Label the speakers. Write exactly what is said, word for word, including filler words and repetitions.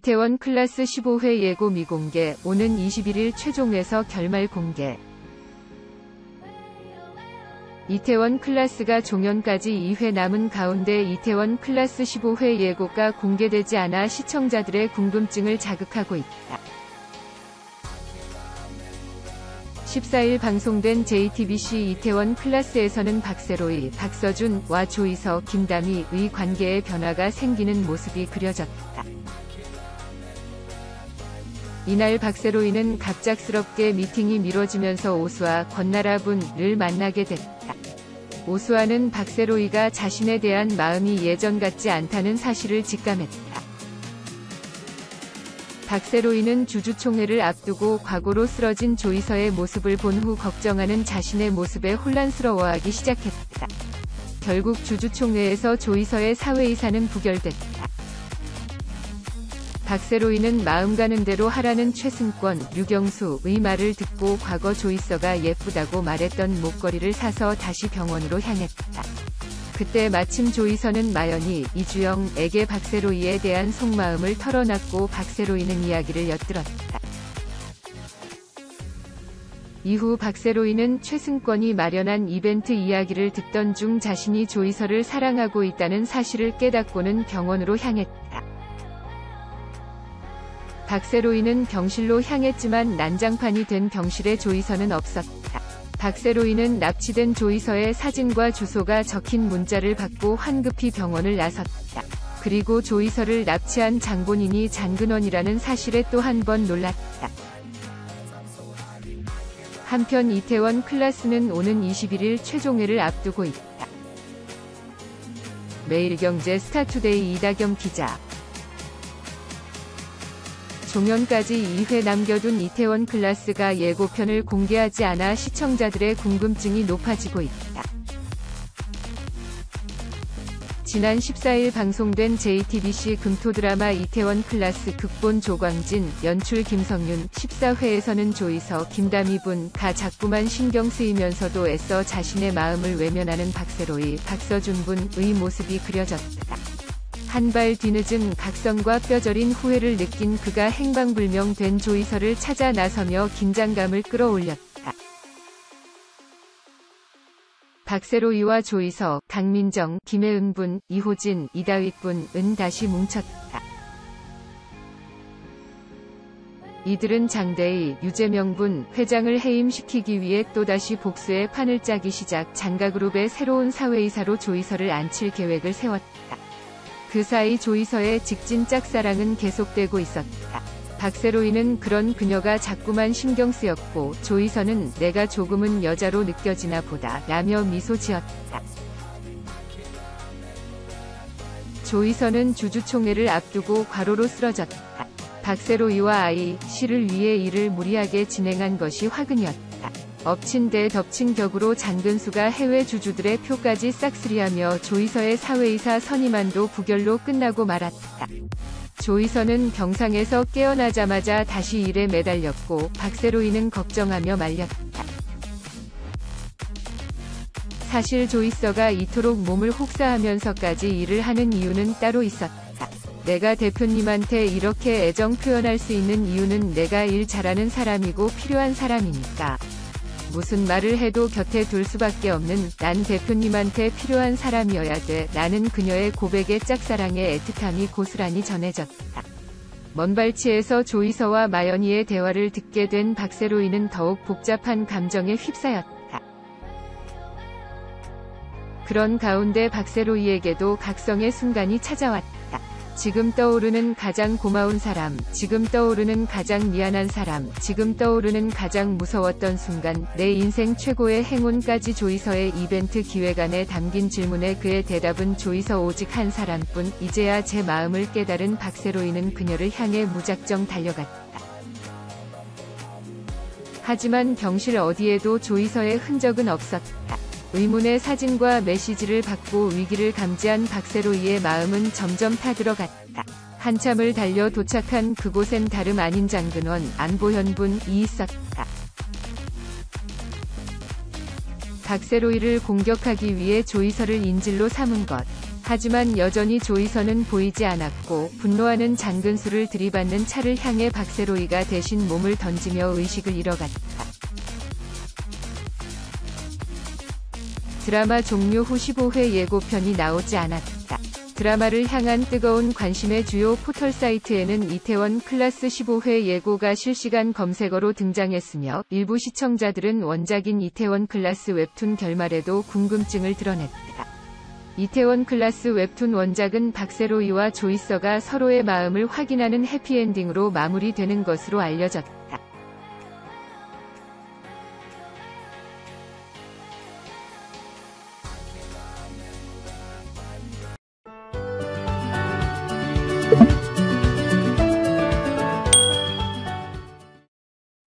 Speaker 1: 이태원 클라스 십오 회 예고 미공개, 오는 이십일 일 최종에서 결말 공개. 이태원 클라스가 종연까지 이 회 남은 가운데 이태원 클라스 십오 회 예고가 공개되지 않아 시청자들의 궁금증을 자극하고 있다. 십사 일 방송된 제이티비씨 이태원 클라스에서는 박세로이, 박서준과 조이서, 김다미의 관계에 변화가 생기는 모습이 그려졌다. 이날 박세로이는 갑작스럽게 미팅이 미뤄지면서 오수아, 권나라 분을 만나게 됐다. 오수아는 박세로이가 자신에 대한 마음이 예전 같지 않다는 사실을 직감했다. 박세로이는 주주총회를 앞두고 과거로 쓰러진 조이서의 모습을 본 후 걱정하는 자신의 모습에 혼란스러워하기 시작했다. 결국 주주총회에서 조이서의 사회이사는 부결됐다. 박세로이는 마음 가는 대로 하라는 최승권, 류경수의 말을 듣고 과거 조이서가 예쁘다고 말했던 목걸이를 사서 다시 병원으로 향했다. 그때 마침 조이서는 마연이, 이주영에게 박세로이에 대한 속마음을 털어놨고 박세로이는 이야기를 엿들었다. 이후 박세로이는 최승권이 마련한 이벤트 이야기를 듣던 중 자신이 조이서를 사랑하고 있다는 사실을 깨닫고는 병원으로 향했다. 박세로이는 병실로 향했지만 난장판이 된 병실에 조이서는 없었다. 박세로이는 납치된 조이서의 사진과 주소가 적힌 문자를 받고 황급히 병원을 나섰다. 그리고 조이서를 납치한 장본인이 장근원이라는 사실에 또 한 번 놀랐다. 한편 이태원 클라스는 오는 이십일 일 최종회를 앞두고 있다. 매일경제 스타투데이 이다겸 기자. 종연까지 이 회 남겨둔 이태원 클라스가 예고편을 공개하지 않아 시청자들의 궁금증이 높아지고 있다. 지난 십사 일 방송된 제이티비씨 금토 드라마 이태원 클라스 극본 조광진, 연출 김성윤, 십사 회에서는 조이서, 김다미 분가 자꾸만 신경 쓰이면서도 애써 자신의 마음을 외면하는 박세로이, 박서준 분의 모습이 그려졌다. 한 발 뒤늦은 각성과 뼈저린 후회를 느낀 그가 행방불명된 조이서를 찾아 나서며 긴장감을 끌어올렸다. 박세로이와 조이서, 강민정, 김혜은 분, 이호진, 이다윗 분은 다시 뭉쳤다. 이들은 장대희, 유재명 분 회장을 해임시키기 위해 또다시 복수의 판을 짜기 시작 장가그룹의 새로운 사회이사로 조이서를 앉힐 계획을 세웠다. 그 사이 조이서의 직진 짝사랑은 계속되고 있었다. 박세로이는 그런 그녀가 자꾸만 신경 쓰였고 조이서는 내가 조금은 여자로 느껴지나 보다 라며 미소 지었다. 조이서는 주주총회를 앞두고 과로로 쓰러졌다. 박세로이와 아이, 씨를 위해 일을 무리하게 진행한 것이 화근이었다. 엎친 데 덮친 격으로 장근수가 해외 주주들의 표까지 싹쓸이하며 조이서의 사회이사 선임안도 부결로 끝나고 말았다. 조이서는 병상에서 깨어나자마자 다시 일에 매달렸고 박세로이는 걱정하며 말렸다. 사실 조이서가 이토록 몸을 혹사하면서까지 일을 하는 이유는 따로 있었다. 내가 대표님한테 이렇게 애정 표현할 수 있는 이유는 내가 일 잘하는 사람이고 필요한 사람이니까. 무슨 말을 해도 곁에 둘 수밖에 없는 난 대표님한테 필요한 사람이어야 돼. 라는 그녀의 고백에 짝사랑의 애틋함이 고스란히 전해졌다. 먼발치에서 조이서와 마연이의 대화를 듣게 된 박세로이는 더욱 복잡한 감정에 휩싸였다. 그런 가운데 박세로이에게도 각성의 순간이 찾아왔다. 지금 떠오르는 가장 고마운 사람, 지금 떠오르는 가장 미안한 사람, 지금 떠오르는 가장 무서웠던 순간, 내 인생 최고의 행운까지. 조이서의 이벤트 기획안에 담긴 질문에 그의 대답은 조이서 오직 한 사람뿐. 이제야 제 마음을 깨달은 박세로이는 그녀를 향해 무작정 달려갔다. 하지만 병실 어디에도 조이서의 흔적은 없었다. 의문의 사진과 메시지를 받고 위기를 감지한 박세로이의 마음은 점점 타들어갔다. 한참을 달려 도착한 그곳엔 다름 아닌 장근원, 안보현 분이 있었다. 박세로이를 공격하기 위해 조이서를 인질로 삼은 것. 하지만 여전히 조이서는 보이지 않았고 분노하는 장근수를 들이받는 차를 향해 박세로이가 대신 몸을 던지며 의식을 잃어갔다. 드라마 종료 후 십오 회 예고편이 나오지 않았다. 드라마를 향한 뜨거운 관심의 주요 포털 사이트에는 이태원 클라스 십오 회 예고가 실시간 검색어로 등장했으며 일부 시청자들은 원작인 이태원 클라스 웹툰 결말에도 궁금증을 드러냈다. 이태원 클라스 웹툰 원작은 박세로이와 조이서가 서로의 마음을 확인하는 해피엔딩으로 마무리되는 것으로 알려졌다.